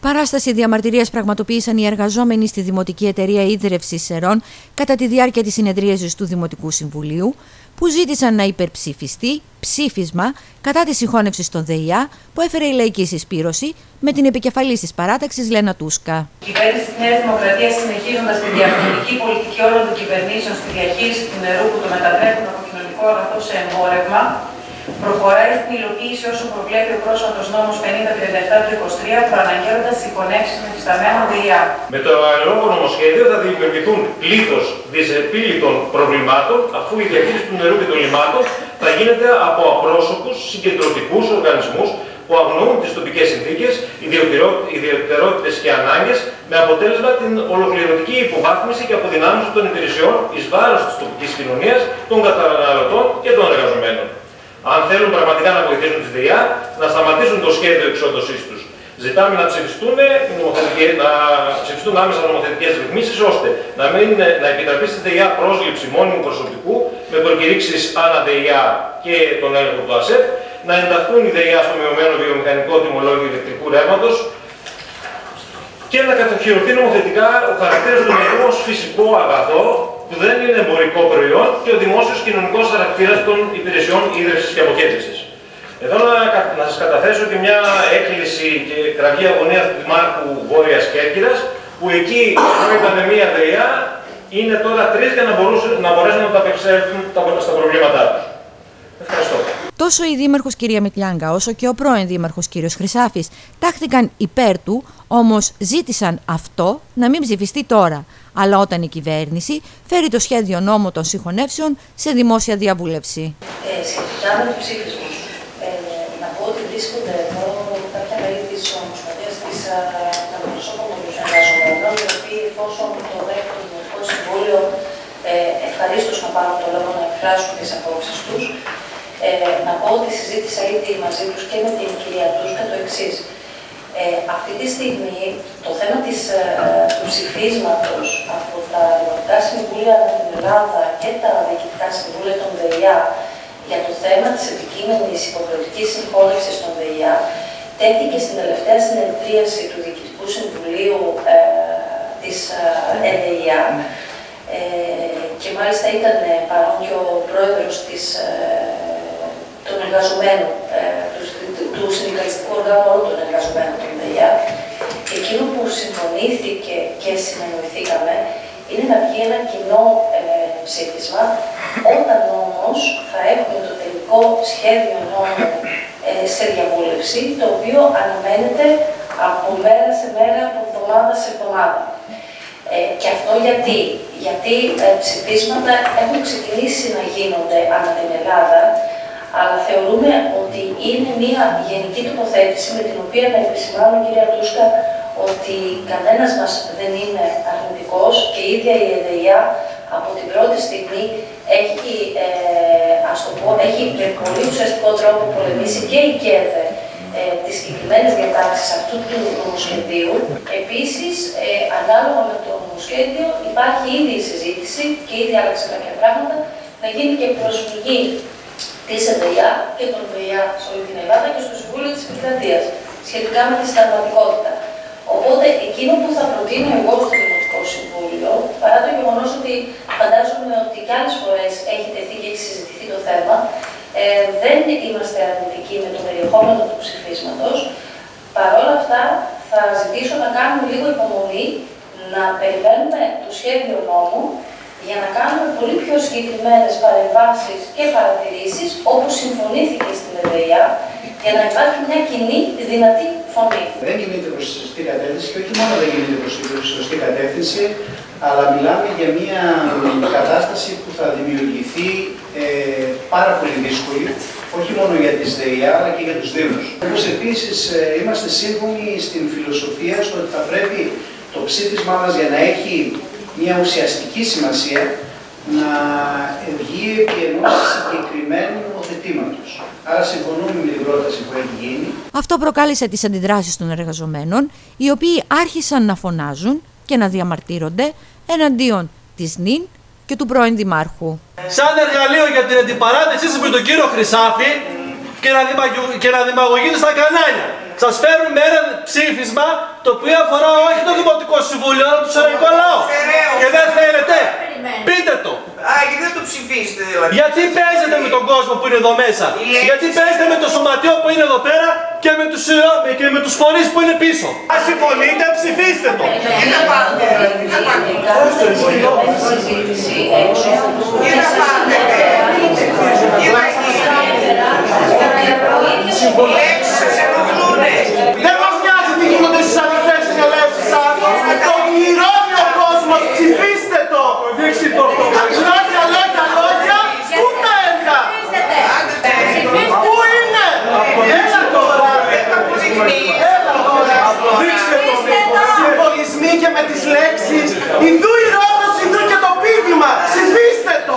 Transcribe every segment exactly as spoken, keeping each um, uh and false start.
Παράσταση διαμαρτυρίας πραγματοποίησαν οι εργαζόμενοι στη Δημοτική Εταιρεία Ίδρευσης Σερών κατά τη διάρκεια της συνεδρίασης του Δημοτικού Συμβουλίου, που ζήτησαν να υπερψηφιστεί ψήφισμα κατά της συγχώνευσης των ΔΕΙΑ που έφερε η Λαϊκή Συσπήρωση με την επικεφαλής της παράταξης Λένα Τούσκα. Η κυβέρνηση της Νέας Δημοκρατίας, συνεχίζοντας τη διαρθρωτική πολιτική όλων των κυβερνήσεων στη διαχείριση του νερού που το μετατρέπουν από κοινωνικό αγαθό σε εμπόρευμα, προχωράει στην υλοποίηση όσων προβλέπει ο πρόσφατος νόμος πενήντα τριάντα επτά του είκοσι τρία, προαναγγέλλοντας συγχωνεύσεις με υφισταμένων ΔΕΙΑ. Με το λόγο νομοσχέδιο θα δημιουργηθούν πλήθος δυσεπίλητων προβλημάτων, αφού η διαχείριση του νερού και των λιμάτων θα γίνεται από απρόσωπους συγκεντρωτικούς οργανισμούς που αγνοούν τις τοπικές συνθήκες, ιδιαιτερότητες και ανάγκες, με αποτέλεσμα την ολοκληρωτική υποβάθμιση και αποδυνάμωση των υπηρεσιών εις βάρος της τοπικής κοινωνίας, των καταναλωτών και των εργαζομένων. Αν θέλουν πραγματικά να βοηθήσουν τις ΔΕΙΑ, να σταματήσουν το σχέδιο εξόντωσής τους. Ζητάμε να ψηφιστούν, να ψηφιστούν άμεσα νομοθετικές ρυθμίσεις, ώστε να, μην, να επιτραπεί στη ΔΕΙΑ πρόσληψη μόνιμου προσωπικού με προκηρύξεις ανά ΔΕΙΑ και τον έλεγχο του ΑΣΕΠ, να ενταχθούν οι ΔΕΙΑ στο μειωμένο βιομηχανικό τιμολόγιο ηλεκτρικού ρεύματος και να κατοχυρωθεί νομοθετικά ο χαρακτήρας του νερού ως φυσικό αγαθό, που δεν είναι εμπορικό προϊόν, και ο δημόσιος κοινωνικός χαρακτήρας των υπηρεσιών ίδρυυσης και αποχέτευσης. Εδώ να, να σας καταθέσω και μια έκκληση και κραυγή αγωνίας του Δημάρχου Βόρειας Κέρκυρας, που εκεί ενώ ήταν μία ΔΕΙΑ, είναι τώρα τρεις για να, μπορούσαν, να μπορέσουν να τα απεξέλθουν στα προβλήματά τους. Ευχαριστώ. Τόσο η Δήμαρχος κυρία Μητλιάγκα όσο και ο πρώην Δήμαρχος κύριος Χρυσάφης τάχθηκαν υπέρ του, όμως ζήτησαν αυτό να μην ψηφιστεί τώρα, αλλά όταν η κυβέρνηση φέρει το σχέδιο νόμου των συγχωνεύσεων σε δημόσια διαβούλευση. Ε, σχετικά με το ψήφισμα, ε, να πω ότι βρίσκονται εδώ κάποια μέλη της Ομοσπονδίας της Αντιπροσώπων των Εργαζομένων, οι οποίοι, εφόσον το δέχεται το Δημοτικό Συμβούλιο, ε, ευχαρίστως να πάρουν το λόγο να εκφράσουν τις απόψεις τους. Ε, να πω ότι συζήτησα ήδη μαζί τους και με την κυρία Τούσκα το εξής. Ε, αυτή τη στιγμή το θέμα της, ε, του ψηφίσματος από τα Δημοτικά Συμβούλια με την Ελλάδα και τα Διοικητικά Συμβούλια των ΔΕΙΑ για το θέμα της επικείμενης υποχρεωτικής συγχώνευσης των ΔΕΙΑ τέθηκε στην τελευταία συνεδρίαση του Διοικητικού Συμβουλίου ε, της ε, ΕΔΕΙΑ ε, και μάλιστα ήταν παρόν και ο πρόεδρος της, ε, των εργαζομένων, ε, του, του συνδικαλιστικού οργάνου όλων των εργαζομένων των ΔΕΙΑ. Εκείνο που συμφωνήθηκε και συνεννοηθήκαμε είναι να βγει ένα κοινό ε, ψήφισμα, όταν όμως θα έχουμε το τελικό σχέδιο νόμου ε, σε διαβούλευση, το οποίο αναμένεται από μέρα σε μέρα, από εβδομάδα σε εβδομάδα. Ε, και αυτό γιατί, γιατί ε, ψηφίσματα έχουν ξεκινήσει να γίνονται ανά την Ελλάδα, αλλά θεωρούμε ότι είναι μια γενική τοποθέτηση με την οποία να επισημάνω, κυρία Τούσκα, ότι κανένας μας δεν είναι αρνητικός και η ίδια η ΕΔΕΙΑ από την πρώτη στιγμή έχει, ε, ας το πω, έχει με πολύ ουσιαστικό τρόπο πολεμήσει και η ΚΕΔΕ ε, τις συγκεκριμένες διατάξεις αυτού του νομοσχεδίου. Επίσης, ε, ανάλογα με το νομοσχέδιο υπάρχει ήδη η συζήτηση και ήδη άλλαξε κάποια πράγματα, να γίνει και προσφυγή της ΕΔΕΙΑ και των ΔΕΙΑ σε όλη την Ελλάδα και στο Συμβούλιο της Επικρατείας σχετικά με τη συνταγματικότητα. Οπότε, εκείνο που θα προτείνω εγώ στο Δημοτικό Συμβούλιο, παρά το γεγονός ότι φαντάζομαι ότι κι άλλες φορές έχει τεθεί και έχει συζητηθεί το θέμα, ε, δεν είμαστε αρνητικοί με το περιεχόμενο του ψηφίσματος. Παρόλα αυτά, θα ζητήσω να κάνουμε λίγο υπομονή, να περιμένουμε το σχέδιο νόμου, για να κάνουμε πολύ πιο συγκεκριμένες παρεμβάσεις και παρατηρήσεις, όπως συμφωνήθηκε στην ΕΔΕΙΑ, για να υπάρχει μια κοινή δυνατή φωνή. Δεν κινείται προς τη σωστή κατεύθυνση και όχι μόνο δεν κινείται προς τη σωστή κατεύθυνση, αλλά μιλάμε για μια κατάσταση που θα δημιουργηθεί ε, πάρα πολύ δύσκολη, όχι μόνο για τις ΔΕΙΑ, αλλά και για τους Δήμους. Όπως επίσης ε, είμαστε σύμφωνοι στην φιλοσοφία στο ότι θα πρέπει το ψήφισμά μας, για να έχει μια ουσιαστική σημασία, να βγει επί ενός συγκεκριμένου νομοθετήματος. Άρα συμφωνούμε με την πρόταση που έχει γίνει. Αυτό προκάλεσε τις αντιδράσεις των εργαζομένων, οι οποίοι άρχισαν να φωνάζουν και να διαμαρτύρονται εναντίον της ΝΙΝ και του πρώην Δημάρχου. Σαν εργαλείο για την αντιπαράθεσή σας με τον κύριο Χρυσάφη και να, δημαγω... και να δημαγωγείτε στα κανάλια. Σας φέρνουμε ένα ψήφισμα το οποίο αφορά όχι το Δημοτικό Συμβούλιο, αλλά το σεραϊκό λαό. Και δεν θέλετε. Πείτε το. Α, γιατί δεν το ψηφίσετε δηλαδή. Γιατί παίζετε με τον κόσμο που είναι εδώ μέσα. Γιατί παίζετε με το σωματείο που είναι εδώ πέρα και με τους, και με τους φορείς που είναι πίσω. Αν συμφωνείτε, ψηφίστε το. Τι να πάτε, τι να πάτε. Τι να πάτε, τι να γίνει. Έξω σας ενοχλούνε. Δεν μας νοιάζει τι γίνονται στις ανοιχτές συνελεύσεις σας. Το πληρώνει ο κόσμος, ψηφίστε το. Λόγια, λόγια, λόγια, πού τα έργα. Πού είναι. Έλα τώρα. Έλα τώρα. Δείξτε το. Συμβολισμοί και με τις λέξεις. Ιδού η Ρόδος, ιδού και το πίδημα. Ψηφίστε το.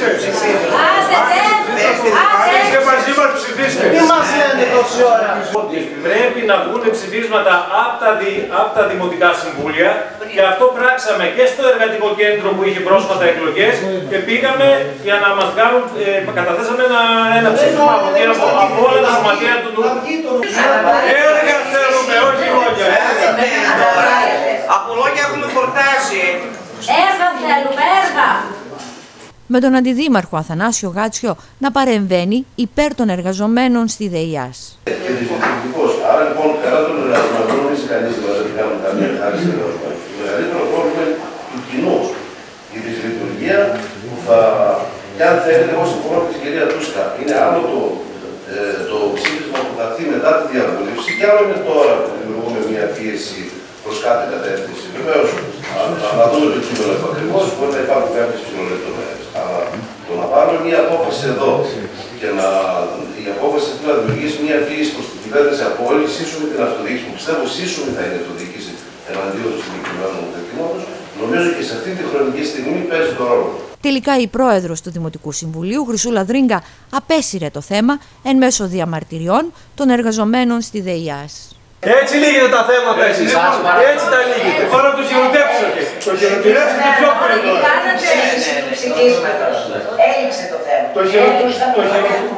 Είστε μαζί μας, ψηφίστε. Τι μας λένε τόση ώρα. Πρέπει να βγουν ψηφίσματα από τα, δι, από τα δημοτικά συμβούλια και αυτό πράξαμε και στο εργατικό κέντρο που είχε πρόσφατα εκλογές και πήγαμε για να μας κάνουν, ε, καταθέσαμε ένα, ένα ψήφισμα από, από, από όλα τα σωματεία του. Έργα θέλουμε, όχι λόγια. Από λόγια έχουμε χορτάσει. Έργα θέλουμε, έργα. Με τον αντιδήμαρχο Αθανάσιο Γάτσιο να παρεμβαίνει υπέρ των εργαζομένων στη ΔΕΙΑΣ. Και δυστυχώς, άρα λοιπόν, καλά των εργαζομένων δεν είσαι κανείς δεν θα κάνουν καμία χάρη στην εργαζομένων. Το μεγαλύτερο πρόβλημα είναι του κοινού, η δυσλειτουργία που θα. Και αν θέλετε, εγώ συμφωνώ με την κυρία Τούσκα, είναι άλλο το, ε, το ψήφισμα που θα έρθει μετά τη διαβούλευση και άλλο είναι τώρα που δημιουργούμε μια πίεση προς κάθε κατεύθυνση. Βεβαίως, να δούμε το κείμενο ακριβώς, μπορεί να υπάρχουν κάποιες ψηλολεπτομέρειες. Αλλά το να πάρουμε μια απόφαση εδώ και να, η απόφαση αυτή να δημιουργήσει μια πίεση προς την κυβέρνηση από όλη σύσσωμη την αυτοδιοίκηση, που πιστεύω σύσσωμη θα είναι η αυτοδιοίκηση εναντίον του συγκεκριμένου νομοθετήματος, νομίζω και σε αυτή τη χρονική στιγμή παίζει το ρόλο. Τελικά η πρόεδρος του Δημοτικού Συμβουλίου, Χρυσούλα Δρίγκα, απέσυρε το θέμα εν μέσω διαμαρτυριών των εργαζομένων στη ΔΕΙΑΣ. Έτσι λύγεται τα θέματα εσείς. Έτσι τα λύγετε. Τώρα το χειροτέψατε. Το χειροτηρέψατε πιο πολύ τώρα. Κάνατε ψηφίσματος. Έληξε το θέμα. Το χειροτηρέψατε.